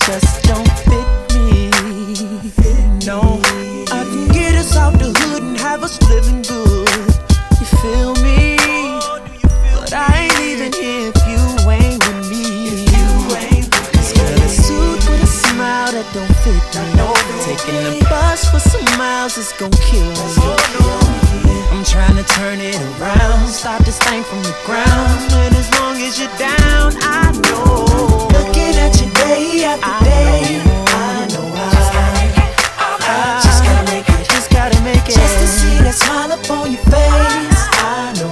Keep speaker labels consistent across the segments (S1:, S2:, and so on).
S1: just don't fit me. No, I can get us out the hood and have us living good. You feel me? But I ain't leaving here if you ain't with me. This girl a suit with a smile that don't fit me. Taking the bus for some miles is gon' kill me. I'm trying to turn it around, start this thing from the ground. And as long as you're down, I know. Looking at you day after day, I know I just gotta make it, just gotta make it. Just to see that smile up on your face, I know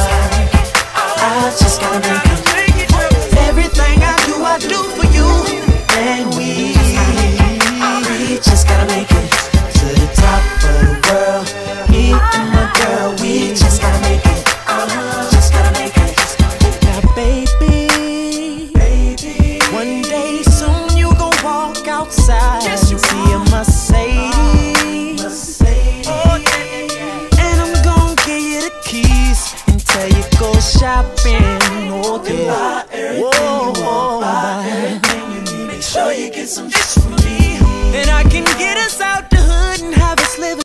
S1: I just gotta make it. Everything I do for you. And we just gotta make it to the top of the world. Me and my girl, we just gotta make it. Just gotta make it. Now baby, one day soon you gon' walk outside and see a Mercedes. And I'm gon' give you the keys and tell you go shopping. Whoa,
S2: everything you need. Make sure you get some just for me.
S1: and I can